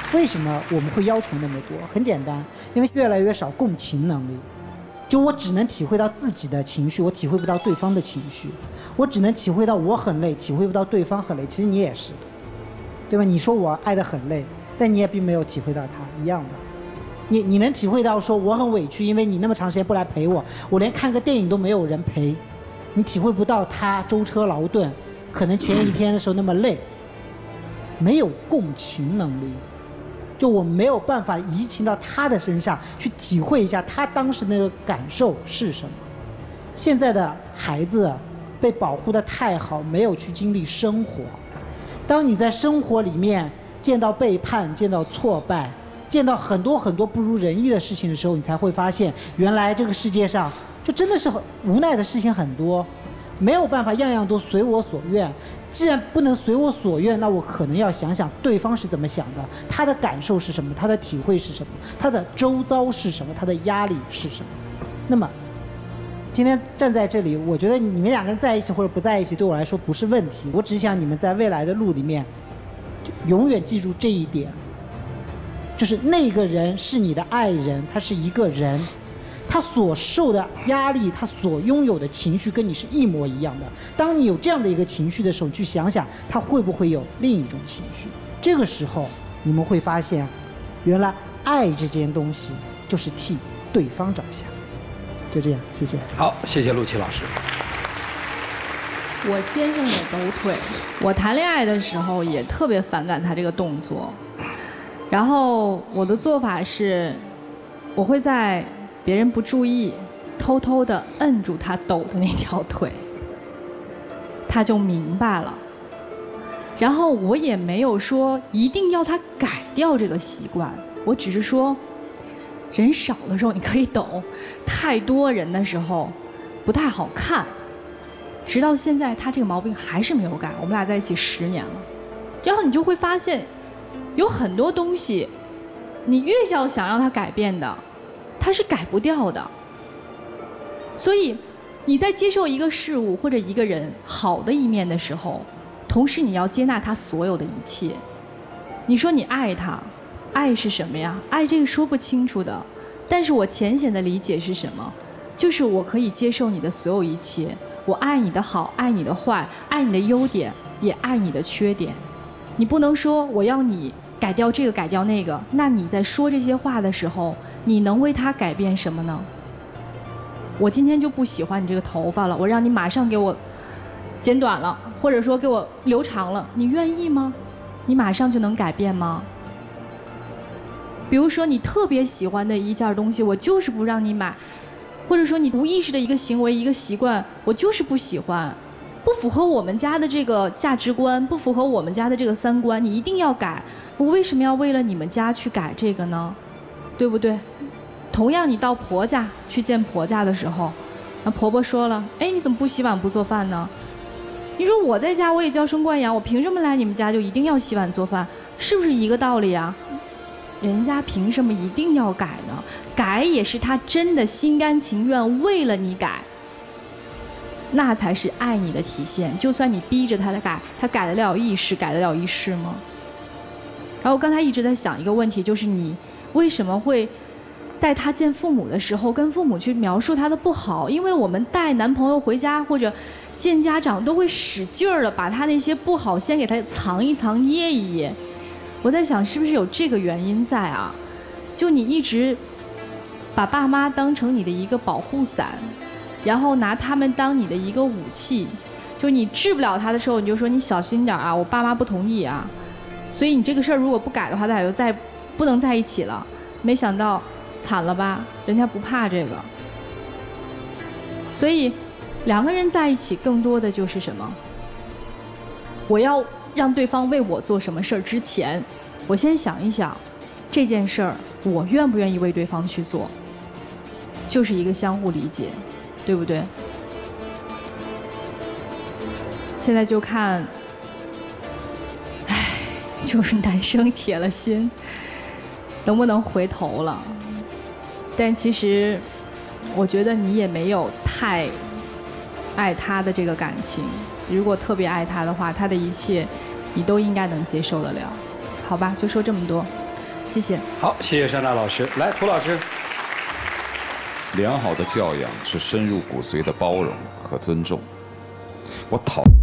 为什么我们会要求那么多？很简单，因为越来越少共情能力。就我只能体会到自己的情绪，我体会不到对方的情绪。我只能体会到我很累，体会不到对方很累。其实你也是，对吧？你说我爱得很累，但你也并没有体会到他一样的。你能体会到说我很委屈，因为你那么长时间不来陪我，我连看个电影都没有人陪。你体会不到他舟车劳顿，可能前一天的时候那么累，没有共情能力。就我没有办法移情到他的身上去体会一下他当时那个感受是什么。现在的孩子被保护得太好，没有去经历生活。当你在生活里面见到背叛，见到挫败，见到很多很多不如人意的事情的时候，你才会发现原来这个世界上就真的是很无奈的事情很多，没有办法样样都随我所愿。既然不能随我所愿，那我可能要想想对方是怎么想的，他的感受是什么，他的体会是什么，他的周遭是什么，他的压力是什么。那么今天站在这里，我觉得你们两个人在一起或者不在一起对我来说不是问题，我只想你们在未来的路里面永远记住这一点，就是那个人是你的爱人，他是一个人，他所受的压力，他所拥有的情绪跟你是一模一样的。当你有这样的一个情绪的时候，你去想想他会不会有另一种情绪。这个时候你们会发现，原来爱这件东西就是替对方着想。就这样，谢谢。 好，谢谢陆琪老师。 我先生也抖腿，我谈恋爱的时候也特别反感他这个动作，然后我的做法是，我会在别人不注意，偷偷地摁住他抖的那条腿，他就明白了。然后我也没有说一定要他改掉这个习惯，我只是说，人少的时候你可以抖，太多人的时候不太好看。直到现在，他这个毛病还是没有改。我们俩在一起10年了，然后你就会发现，有很多东西，你越要想让他改变的，他是改不掉的。所以，你在接受一个事物或者一个人好的一面的时候，同时你要接纳他所有的一切。你说你爱他，爱是什么呀？爱这个说不清楚的，但是我浅显的理解是什么？就是我可以接受你的所有一切。我爱你的好，爱你的坏，爱你的优点，也爱你的缺点。你不能说我要你改掉这个，改掉那个。那你在说这些话的时候，你能为他改变什么呢？我今天就不喜欢你这个头发了，我让你马上给我剪短了，或者说给我留长了，你愿意吗？你马上就能改变吗？比如说你特别喜欢的一件东西，我就是不让你买。或者说你无意识的一个行为、一个习惯，我就是不喜欢，不符合我们家的这个价值观，不符合我们家的这个三观，你一定要改。我为什么要为了你们家去改这个呢？对不对？同样，你到婆家去见婆家的时候，那婆婆说了：“哎，你怎么不洗碗不做饭呢？”你说我在家我也娇生惯养，我凭什么来你们家就一定要洗碗做饭？是不是一个道理啊？人家凭什么一定要改呢？改也是他真的心甘情愿为了你改，那才是爱你的体现。就算你逼着他的改，他改得了一时，改得了一世吗？然后我刚才一直在想一个问题，就是你为什么会带他见父母的时候跟父母去描述他的不好？因为我们带男朋友回家或者见家长都会使劲儿的把他那些不好先给他藏一藏、掖一掖。我在想是不是有这个原因在啊？就你一直把爸妈当成你的一个保护伞，然后拿他们当你的一个武器，就你治不了他的时候，你就说你小心点啊，我爸妈不同意啊，所以你这个事儿如果不改的话，咱俩就再不能在一起了。没想到惨了吧，人家不怕这个。所以两个人在一起更多的就是什么？我要让对方为我做什么事儿之前，我先想一想这件事儿我愿不愿意为对方去做，就是一个相互理解，对不对？现在就看，就是男生铁了心，能不能回头了？但其实，我觉得你也没有太爱他的这个感情。如果特别爱他的话，他的一切你都应该能接受得了，好吧？就说这么多。 谢谢。 好，谢谢珊娜老师。来，涂老师。 良好的教养是深入骨髓的包容和尊重。我讨。